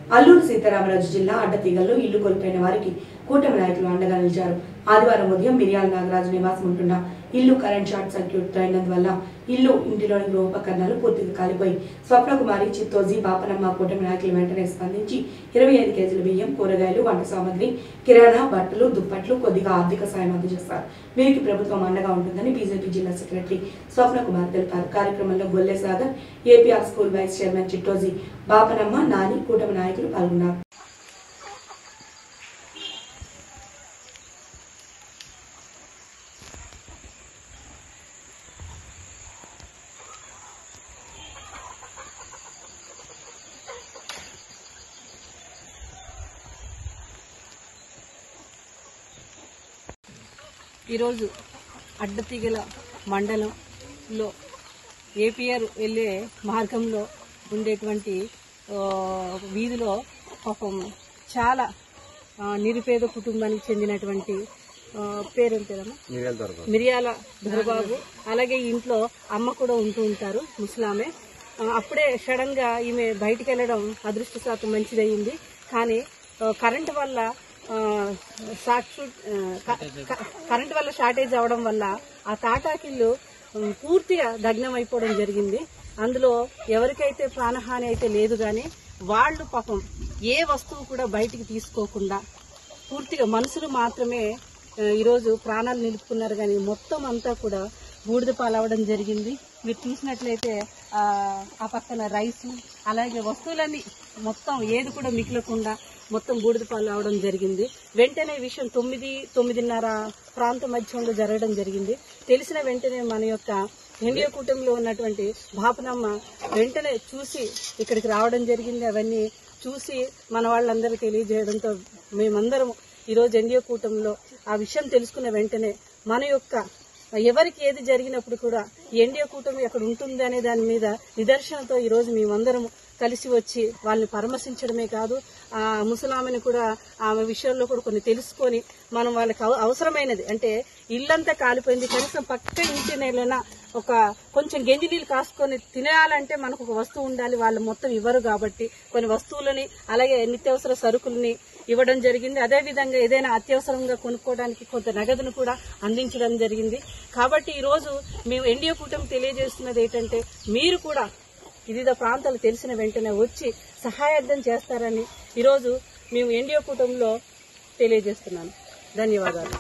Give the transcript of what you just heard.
అల్లూరు సీతారామరాజు జిల్లా అడ్డతీగల్లో ఇల్లు కోల్పోయిన వారికి కూటమి నాయకులు అండగా నిలిచారు. ఆదివారం ఉదయం మిర్యాల నాగరాజు నివాసం ఉంటున్న ఇల్లు కరెంట్ షార్ట్ సర్క్యూట్ అయినందువల్ల ఇంటిలోని గృహోపకరణాలు పూర్తిగా కాలిపోయి స్వప్నకుమారి, చిత్తోజీ, బాపనమ్మ కూటమి నాయకులు వెంటనే స్పందించి 25 కేజీల బియ్యం, కూరగాయలు, వంట సామాగ్రి, కిరాణా, బట్టలు, దుప్పట్లు, కొద్దిగా ఆర్థిక సాయం అందజేస్తారు. వీరికి ప్రభుత్వం అండగా ఉంటుందని బీజేపీ జిల్లా సెక్రటరీ స్వప్నకుమార్ తెలిపారు. కార్యక్రమంలో Golle Sagar, APR school vice chairman Chittoji, Bapanamma, Nani, కూటమి నాయకులు పాల్గొన్నారు. ఈరోజు అడ్డతీగల మండలంలో ఏపీఆర్ వెళ్ళే మార్గంలో ఉండేటువంటి వీధిలో పాపం చాలా నిరుపేద కుటుంబానికి చెందినటువంటి పేరేంటేదమ్మా మిర్యాల దొరబాబు, అలాగే ఇంట్లో అమ్మ కూడా ఉంటూ ఉంటారు, ముసలామె. అప్పుడే సడన్ గా ఈమె బయటికి వెళ్లడం అదృష్టశాతం మంచిదయ్యింది. కానీ కరెంటు వల్ల షార్టేజ్ అవడం వల్ల ఆ తాటాకిళ్ళు పూర్తిగా దగ్నం అయిపోవడం జరిగింది. అందులో ఎవరికైతే ప్రాణహాని అయితే లేదు, గాని వాళ్లు పాపం ఏ వస్తువు కూడా బయటికి తీసుకోకుండా పూర్తిగా మనుషులు మాత్రమే ఈరోజు ప్రాణాలు నిలుపుకున్నారు. కానీ మొత్తం అంతా కూడా బూడిద పాలవడం జరిగింది. మీరు చూసినట్లయితే ఆ పక్కన రైసు, అలాగే వస్తువులన్నీ మొత్తం ఏది కూడా మిగిలకుండా మొత్తం బూడిద పాలు అవడం జరిగింది. వెంటనే విషయం 9-9:30 ప్రాంత మధ్యంలో జరగడం జరిగింది. తెలిసిన వెంటనే మన యొక్క ఎన్డీఏ కూటమిలో ఉన్నటువంటి బాపనమ్మ వెంటనే చూసి ఇక్కడికి రావడం జరిగింది. అవన్నీ చూసి మన వాళ్ళందరూ తెలియజేయడంతో మేమందరం ఈరోజు ఎన్డీఏ కూటమిలో ఆ విషయం తెలుసుకున్న వెంటనే మన యొక్క ఎవరికి ఏది జరిగినప్పుడు కూడా ఎన్డీఏ కూటమి అక్కడ ఉంటుంది అనే దాని మీద నిదర్శనతో ఈరోజు మేమందరం కలిసి వచ్చి వాళ్ళని పరామర్శించడమే కాదు, ఆ ముసలామెను కూడా ఆమె విషయంలో కూడా కొన్ని తెలుసుకొని మనం వాళ్ళకి అవసరమైనది అంటే ఇల్లంతా కాలిపోయింది, కనీసం పక్క ఇంటి నెలైనా ఒక కొంచెం గెంజి నీళ్ళు కాసుకొని తినేయాలంటే మనకు ఒక వస్తువు ఉండాలి. వాళ్ళు మొత్తం ఇవ్వరు కాబట్టి కొన్ని వస్తువులని, అలాగే నిత్యావసర సరుకుల్ని ఇవ్వడం జరిగింది. అదేవిధంగా ఏదైనా అత్యవసరంగా కొనుక్కోవడానికి కొంత నగదును కూడా అందించడం జరిగింది. కాబట్టి ఈ రోజు మేము ఎన్డీఏ కూటమి తెలియజేస్తున్నది ఏంటంటే మీరు కూడా వివిధ ప్రాంతాలు తెలిసిన వెంటనే వచ్చి సహాయార్థం చేస్తారని ఈరోజు మేము ఎన్డీఏ కూటమిలో తెలియజేస్తున్నాను. ధన్యవాదాలు.